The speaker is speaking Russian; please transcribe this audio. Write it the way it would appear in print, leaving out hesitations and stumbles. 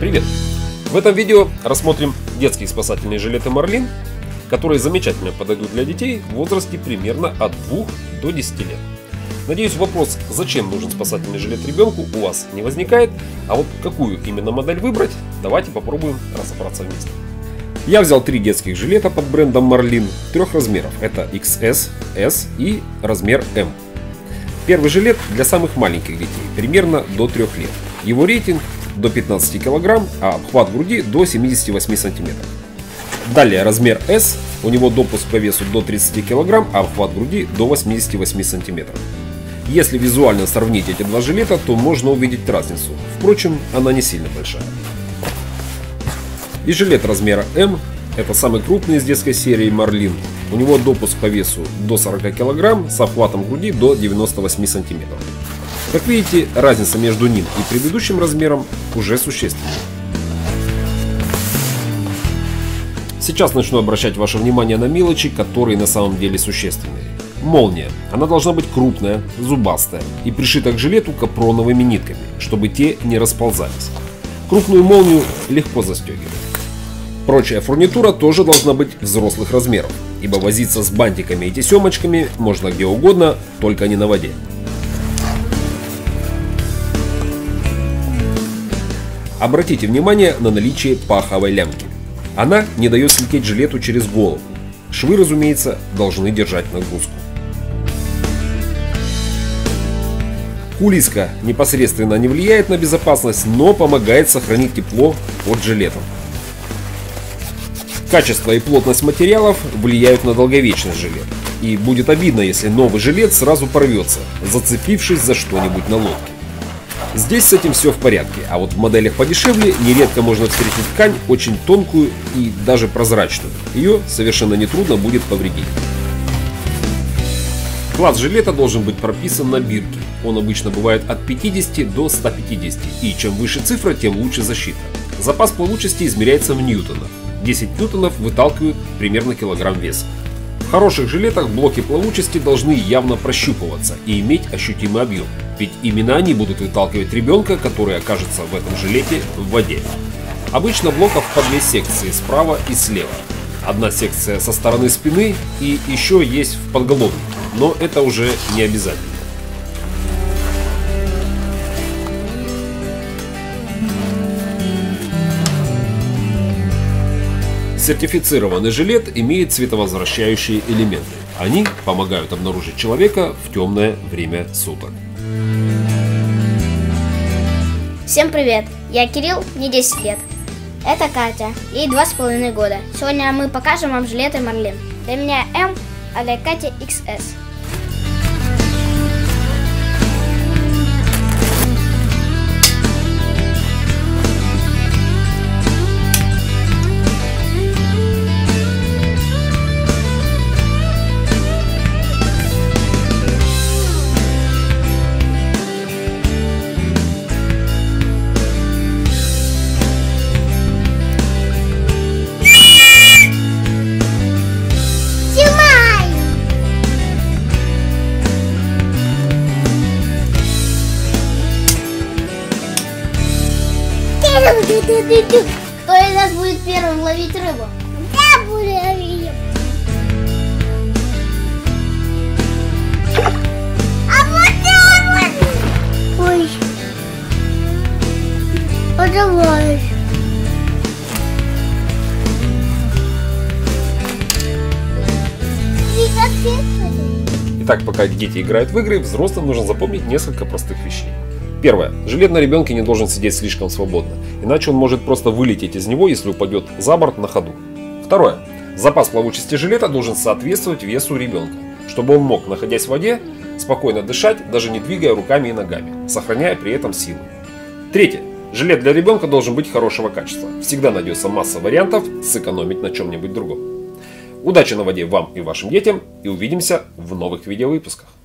Привет! В этом видео рассмотрим детские спасательные жилеты Марлин, которые замечательно подойдут для детей в возрасте примерно от 2 до 10 лет. Надеюсь, вопрос, зачем нужен спасательный жилет ребенку, у вас не возникает, а вот какую именно модель выбрать, давайте попробуем разобраться вместе. Я взял 3 детских жилета под брендом Марлин 3 размеров, это XS, S и размер M. Первый жилет для самых маленьких детей, примерно до 3 лет. Его рейтинг до 15 кг, а обхват груди до 78 см. Далее размер S, у него допуск по весу до 30 кг, а обхват груди до 88 см. Если визуально сравнить эти два жилета, то можно увидеть разницу, впрочем, она не сильно большая. И жилет размера M, это самый крупный из детской серии Марлин. У него допуск по весу до 40 кг с обхватом груди до 98 см. Как видите, разница между ним и предыдущим размером уже существенная. Сейчас начну обращать ваше внимание на мелочи, которые на самом деле существенные. Молния. Она должна быть крупная, зубастая и пришита к жилету капроновыми нитками, чтобы те не расползались. Крупную молнию легко застегивать. Прочая фурнитура тоже должна быть взрослых размеров, ибо возиться с бантиками и тесемочками можно где угодно, только не на воде. Обратите внимание на наличие паховой лямки. Она не дает слететь жилету через голову. Швы, разумеется, должны держать нагрузку. Кулиска непосредственно не влияет на безопасность, но помогает сохранить тепло под жилетом. Качество и плотность материалов влияют на долговечность жилета. И будет обидно, если новый жилет сразу порвется, зацепившись за что-нибудь на лодке. Здесь с этим все в порядке, а вот в моделях подешевле нередко можно встретить ткань очень тонкую и даже прозрачную. Ее совершенно нетрудно будет повредить. Класс жилета должен быть прописан на бирке. Он обычно бывает от 50 до 150, и чем выше цифра, тем лучше защита. Запас плавучести измеряется в ньютонах. 10 ньютонов выталкивают примерно килограмм веса. В хороших жилетах блоки плавучести должны явно прощупываться и иметь ощутимый объем, ведь именно они будут выталкивать ребенка, который окажется в этом жилете в воде. Обычно блоков по 2 секции, справа и слева. Одна секция со стороны спины и еще есть в подголовнике, но это уже не обязательно. Сертифицированный жилет имеет цветовозвращающие элементы. Они помогают обнаружить человека в темное время суток. Всем привет! Я Кирилл, мне 10 лет. Это Катя, ей 2,5 года. Сегодня мы покажем вам жилеты Марлин. Для меня M, а для Кати XS. Кто из нас будет первым ловить рыбу? Я буду ловить. А вот ой. А давай. Итак, пока дети играют в игры, взрослым нужно запомнить несколько простых вещей. Первое. Жилет на ребенке не должен сидеть слишком свободно, иначе он может просто вылететь из него, если упадет за борт на ходу. Второе. Запас плавучести жилета должен соответствовать весу ребенка, чтобы он мог, находясь в воде, спокойно дышать, даже не двигая руками и ногами, сохраняя при этом силу. Третье. Жилет для ребенка должен быть хорошего качества. Всегда найдется масса вариантов сэкономить на чем-нибудь другом. Удачи на воде вам и вашим детям, и увидимся в новых видеовыпусках.